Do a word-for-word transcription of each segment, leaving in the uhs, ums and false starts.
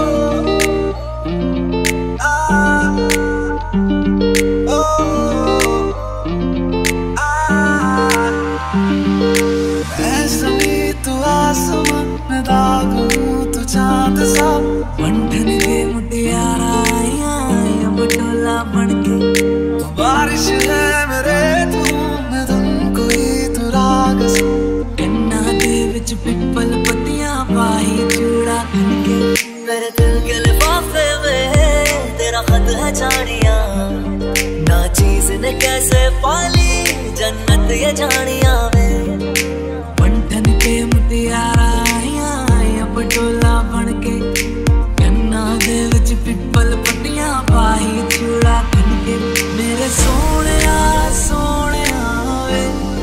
बंधन के मुटियारा बटोला बनके बारिश है मेरे तू मैं तुम कोई तू राग कन्ना दे विच पिपल पत्तियां पाई चूड़ा बनके मेरे दिल के लिफाफे में तेरा खत है जानिया ना चीज ने कैसे पाली जन्नत ये जानिया में बंधन के मुटियारा बटोला बनके कन्ना दे विच पिपल पत्तियां पाई चूड़ा बनके मेरे सोनिया सोनिया वे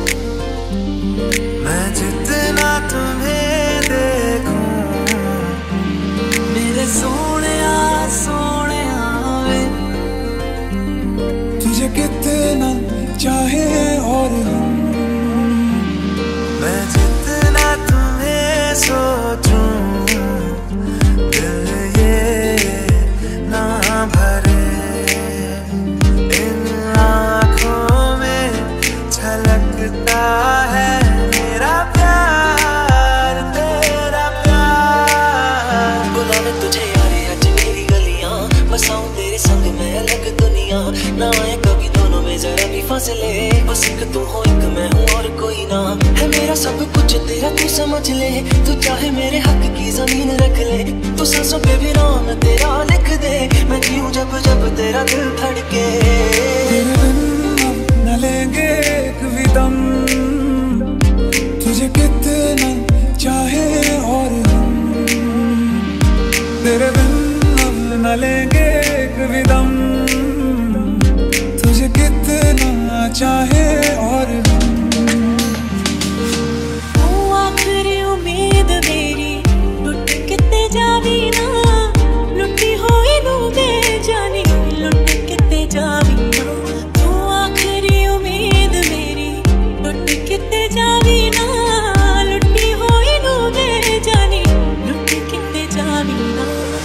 मैं जितना तुम्हें देखूं मेरे सोनिया सोनिया वे तुझे कितना चाहे और हम मैं जितना तुम्हें सोचूं है मेरा प्यार तेरा प्यार बुलावे तुझे यारे आज मेरी गलियां बसाऊं तेरे संग मैं अलग दुनिया ना आए कभी दोनों में जरा भी फासले बस एक तू हो एक मैं हूँ और कोई ना है मेरा सब कुछ तेरा तू समझ ले तू चाहे मेरे हक की जमीन रख ले तू सांसों पे भी नाम तेरा लिख दे मैं जीऊं जब जब तेरा दिल धड़के न लेंगे एक भी दम तुझे कितना चाहे और हम तेरे बिन अब न लेंगे एक भी दम तुझे कितना चाहे और हम तू आखिरी उम्मीद मेरी लुट किते जावी ना लुटी होई नू दे जानी लुट किते जावी ना तू आखिरी उम्मीद मेरी लुट किते जावी ना लुटी होई नू दे जानी लुट किते जावी ना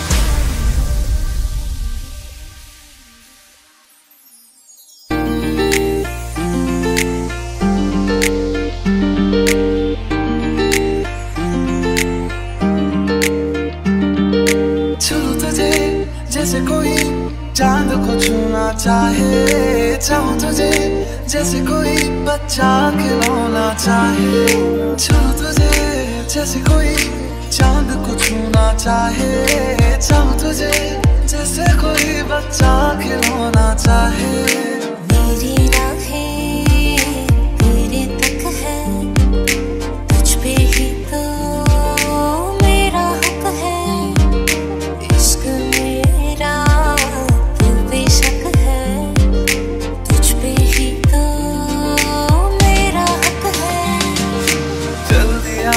जैसे कोई चांद को छूना चाहे चाहूं तुझे जैसे कोई बच्चा खिलौना चाहे छू तुझे जैसे कोई चांद को छूना चाहे चाहूं तुझे जैसे कोई बच्चा खिलौना चाहे मेरी राहें तेरे तक है तुझ पे ही तो मेरा हक है इश्क मेरा तू बेशक है तुझ पे ही तो मेरा हक है चल दिया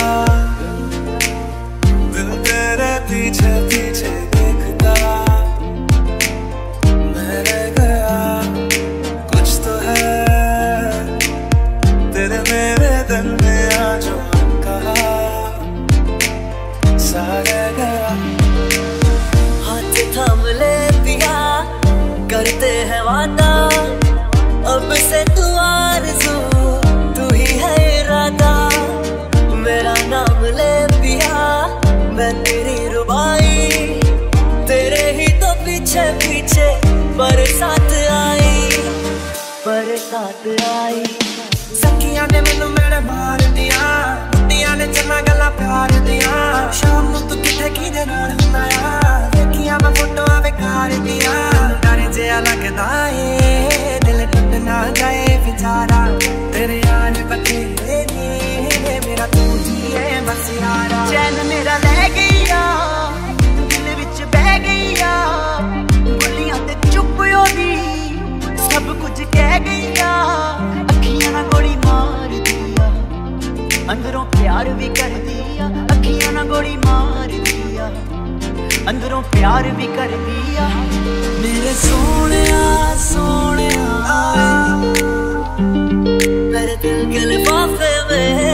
दिल तेरे पीछे पीछे देखता मैं रह गया कुछ तो है तेरे मेरे दिल में आज कहा सा रह गया हाथ थाम ले दिया करते हैं वादा अब से तू आरज़ू तू ही है इरादा मेरा नाम ले दिया मैं तेरी रुबाई तेरे ही तो पीछे पीछे बरसात आई बरसात आई सखियां ने मैनू मेरे मार दिया बुढ़िया ने चन्ना गल्लां प्यार दिया शाम नूं तू किथे किदे नाल हुंदा आ देखिया मैं फोटोआं बेकार दिया डर जिहा लगदा ए दिल टुट ना जाए बेचारा तेरे यार बथेरे ने मेरा तू ही है बस यारा चैन मेरा ले गईया दिल विच बह गईया बोलियां ते चुप होगी सब कुछ कह गईया अखियां ना गोली मार दिया अंदरों प्यार भी कर दिया अखियां ना गोली मार दिया अंदरों प्यार भी कर दिया मेरे सोनिया सोनिया मेरे दिल के लिफाफे में